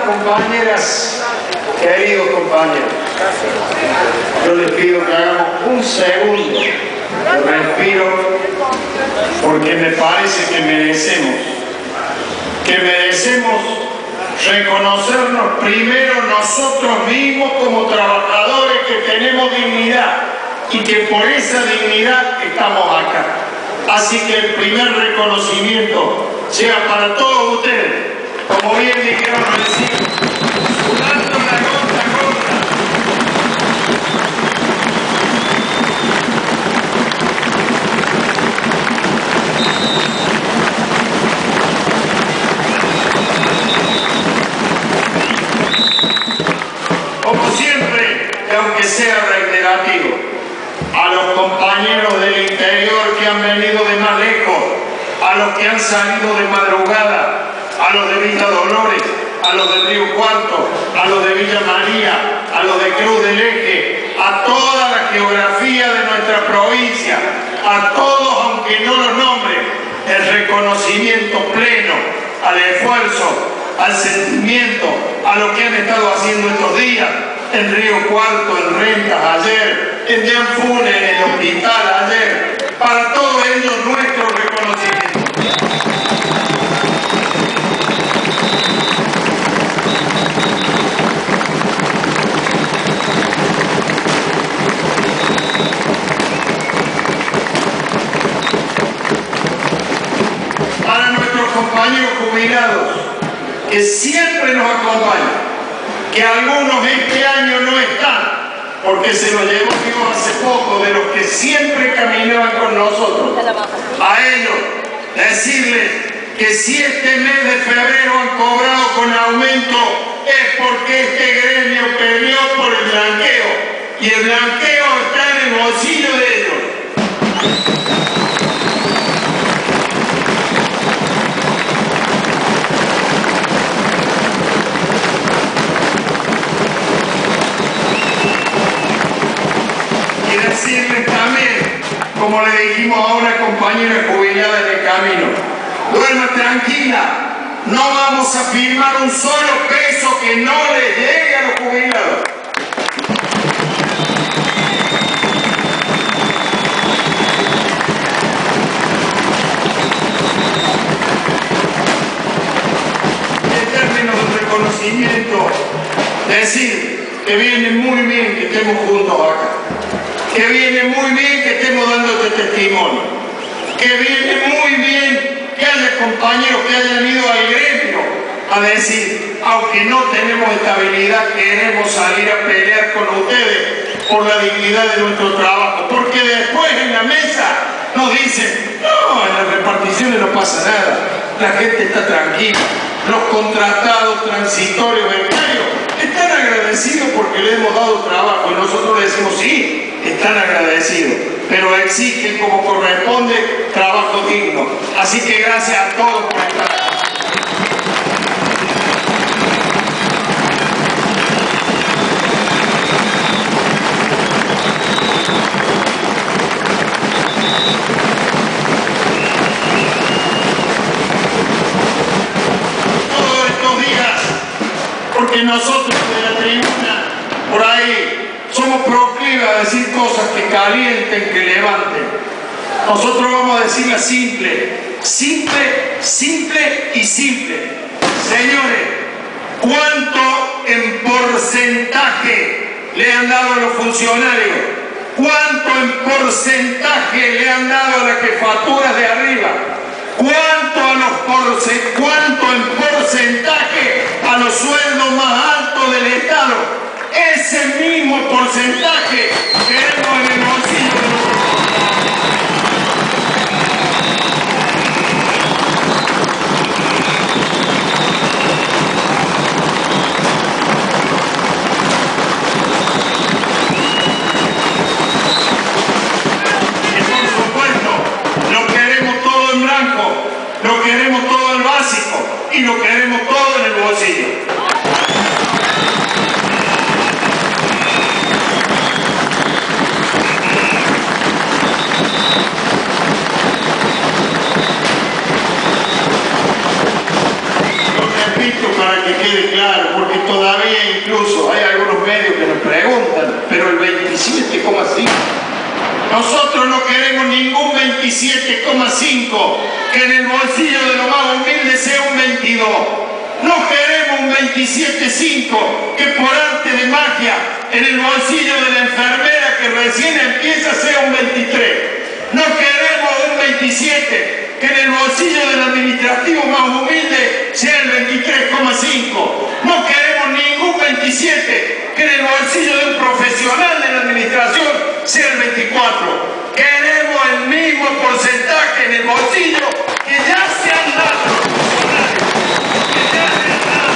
compañeras, queridos compañeros, yo les pido que hagamos un segundo de respiro, porque me parece que merecemos reconocernos primero nosotros mismos como trabajadores que tenemos dignidad y que por esa dignidad estamos acá. Así que el primer reconocimiento sea para todos ustedes, como bien dijeron recién, sudando la gota a gota. Como siempre, aunque sea reiterativo, a los compañeros del interior que han venido de más lejos, a los que han salido de madrugada, a los de Villa Dolores, a los de Río Cuarto, a los de Villa María, a los de Cruz del Eje, a toda la geografía de nuestra provincia, a todos, aunque no los nombre, el reconocimiento pleno al esfuerzo, al sentimiento, a lo que han estado haciendo estos días en Río Cuarto, en Rentas ayer, en Llanfune, en el hospital ayer. Para todos ellos nuestro reconocimiento. Para nuestros compañeros jubilados, que siempre nos acompañan, que algunos este año no están, porque se lo llevó Dios hace poco, de los que siempre caminaban con nosotros. A ellos, decirles que si este mes de febrero han cobrado con aumento, es porque este gremio peleó por el blanqueo, y el blanqueo está en el bolsillo de ellos. Decirles también, como le dijimos a una compañera jubilada en el camino, duerma tranquila, no vamos a firmar un solo peso que no le llegue a los jubilados. En términos de reconocimiento, decir que viene muy bien que estemos juntos acá, que viene muy bien que estemos dando este testimonio, que viene muy bien que haya compañeros que hayan ido al gremio a decir, aunque no tenemos estabilidad, queremos salir a pelear con ustedes por la dignidad de nuestro trabajo, porque después en la mesa nos dicen, no, en las reparticiones no pasa nada, la gente está tranquila, los contratados, transitorios, becarios, están agradecidos porque le hemos dado trabajo, y nosotros le decimos, sí, están agradecidos, pero exigen como corresponde trabajo digno. Así que gracias a todos por estar. Todos estos días, porque nosotros de la tribuna, por ahí, somos proclives a decir cosas que calienten, que levanten. Nosotros vamos a decirla simple, simple, simple y simple. Señores, ¿cuánto en porcentaje le han dado a los funcionarios? ¿Cuánto en porcentaje le han dado a las jefaturas de arriba? ¿Cuánto en porcentaje a los sueldos más altos del Estado? Ese mismo porcentaje queremos en el bolsillo de los y por supuesto, lo queremos todo en blanco, lo queremos todo en básico y lo queremos todo en el bolsillo. Para que que quede claro, porque todavía incluso hay algunos medios que nos preguntan, pero el 27,5%. Nosotros no queremos ningún 27,5, que en el bolsillo de lo más humilde sea un 22. No queremos un 27,5, que por arte de magia en el bolsillo de la enfermera que recién empieza sea un 23. No queremos un 27, que en el bolsillo del administrativo más humilde sea el 23,5. No queremos ningún 27, que en el bolsillo de un profesional de la administración sea el 24. Queremos el mismo porcentaje en el bolsillo que ya se han dado los funcionarios, que ya se han dado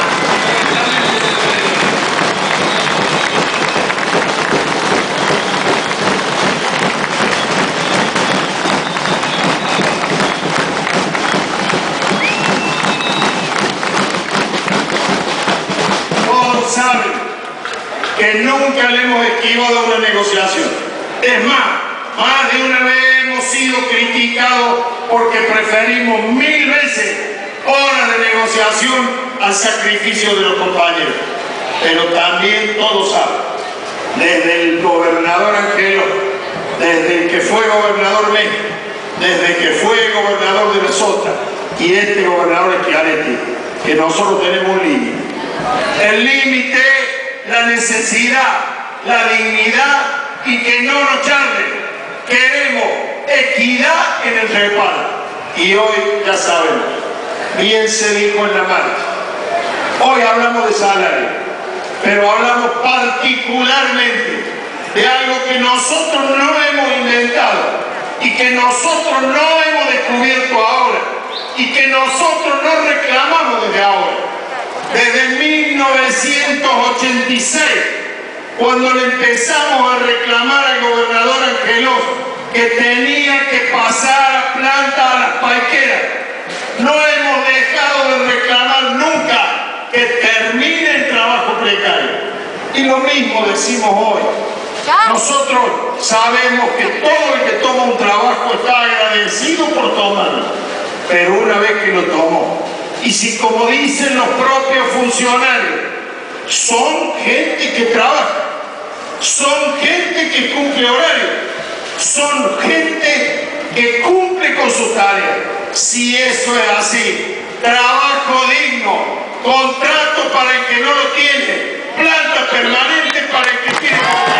saben que nunca le hemos esquivado una negociación. Es más de una vez hemos sido criticados porque preferimos 1000 veces horas de negociación al sacrificio de los compañeros. Pero también todos saben, desde el gobernador Angelo, desde el que fue gobernador México, desde el que fue gobernador de Minnesota y este gobernador Schiaretti, que nosotros tenemos un límite. El límite, la necesidad, la dignidad y que no nos charlen. Queremos equidad en el reparto. Y hoy ya sabemos, bien se dijo en la marcha, hoy hablamos de salario, pero hablamos particularmente de algo que nosotros no hemos inventado y que nosotros no hemos descubierto ahora y que nosotros no reclamamos desde ahora. Desde 1986, cuando le empezamos a reclamar al gobernador Angelos que tenía que pasar a planta a las paiqueras, no hemos dejado de reclamar nunca que termine el trabajo precario. Y lo mismo decimos hoy. Nosotros sabemos que todo el que toma un trabajo está agradecido por tomarlo, pero una vez que lo tomó, y si, como dicen los propios funcionarios, son gente que trabaja, son gente que cumple horario, son gente que cumple con sus tareas. Si eso es así, trabajo digno, contrato para el que no lo tiene, planta permanente para el que tiene.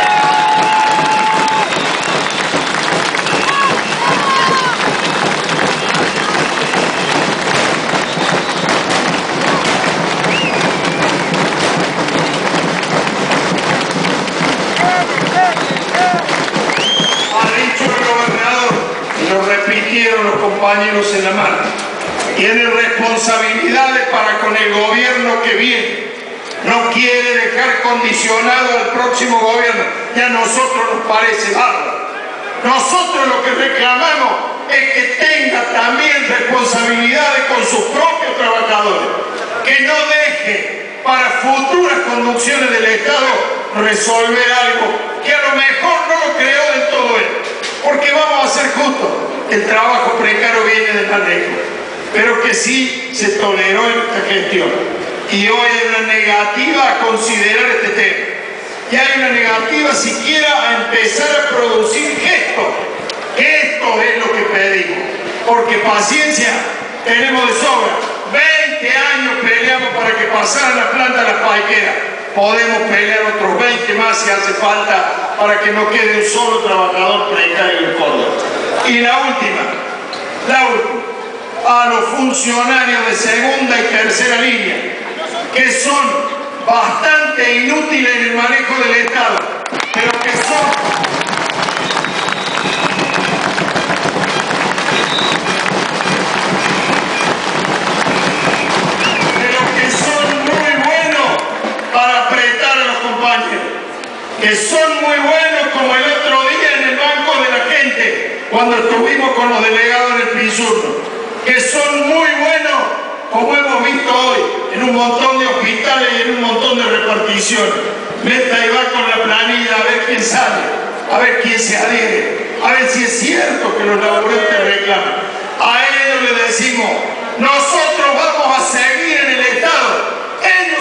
Los compañeros en la marcha, tiene responsabilidades para con el gobierno que viene, no quiere dejar condicionado al próximo gobierno, y a nosotros nos parece bárbaro. Nosotros lo que reclamamos es que tenga también responsabilidades con sus propios trabajadores, que no deje para futuras conducciones del Estado resolver algo que a lo mejor no lo creó del todo él, porque vamos a ser justos, el trabajo precario viene de más lejos, pero que sí se toleró en esta gestión. Y hoy hay una negativa a considerar este tema. Y hay una negativa siquiera a empezar a producir gestos. Esto es lo que pedimos. Porque paciencia tenemos de sobra. 20 años peleamos para que pasara la planta a las paiqueras. Podemos pelear otros 20 más si hace falta para que no quede un solo trabajador precario en Córdoba. Y la última, a los funcionarios de segunda y tercera línea, que son bastante inútiles en el manejo del Estado, pero que son muy buenos para apretar a los compañeros, que son muy buenos como el otro día en el banco de la gente, cuando estuvimos con los delegados en el Pisurno, que son muy buenos, como hemos visto hoy, en un montón de hospitales y en un montón de reparticiones. Meta y va con la planilla a ver quién sale, a ver quién se adhiere, a ver si es cierto que los laburantes reclaman. A ellos les decimos, nosotros vamos a seguir en el Estado, en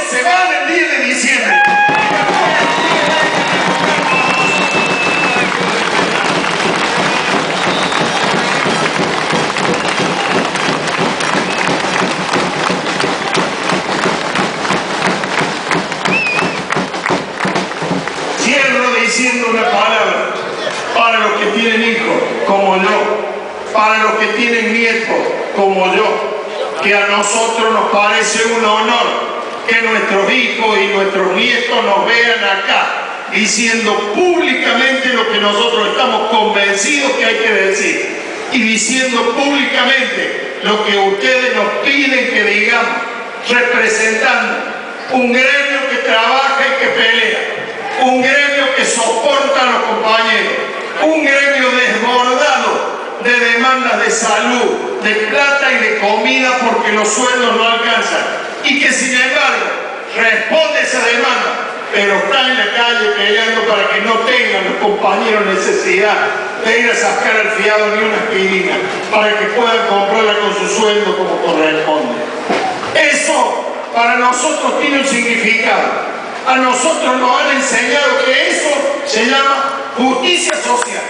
como yo, para los que tienen nietos como yo, que a nosotros nos parece un honor que nuestros hijos y nuestros nietos nos vean acá diciendo públicamente lo que nosotros estamos convencidos que hay que decir y diciendo públicamente lo que ustedes nos piden que digamos, representando un gremio que trabaja y que pelea, un gremio que soporta a los compañeros, un gremio desbordado de demandas de salud, de plata y de comida porque los sueldos no alcanzan y que sin embargo responde a esa demanda, pero está en la calle peleando para que no tengan los compañeros necesidad de ir a sacar al fiado ni una aspirina, para que puedan comprarla con su sueldo como corresponde. Eso para nosotros tiene un significado. A nosotros nos han enseñado que eso se llama justicia social.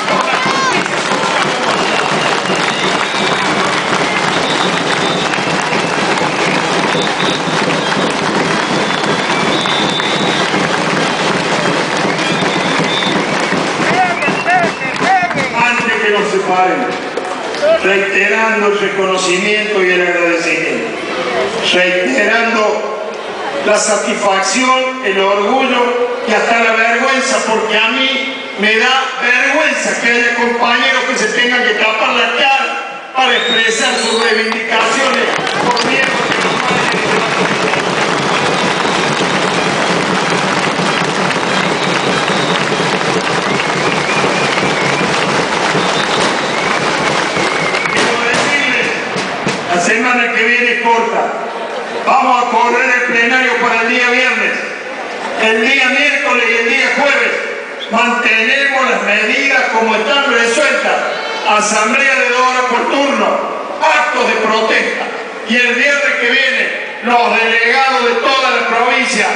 Antes que nos separen, reiterando el reconocimiento y el agradecimiento, reiterando la satisfacción, el orgullo y hasta la vergüenza, porque a mí me da vergüenza que haya compañeros que se tengan que tapar la cara para expresar sus reivindicaciones por miedo que nos vayan. La semana que viene es corta. Vamos a correr el plenario para el día viernes. El día miércoles y el día jueves mantenemos las medidas como están resueltas. Asamblea de 2 horas por turno, actos de protesta. Y el viernes que viene, los delegados de toda la provincia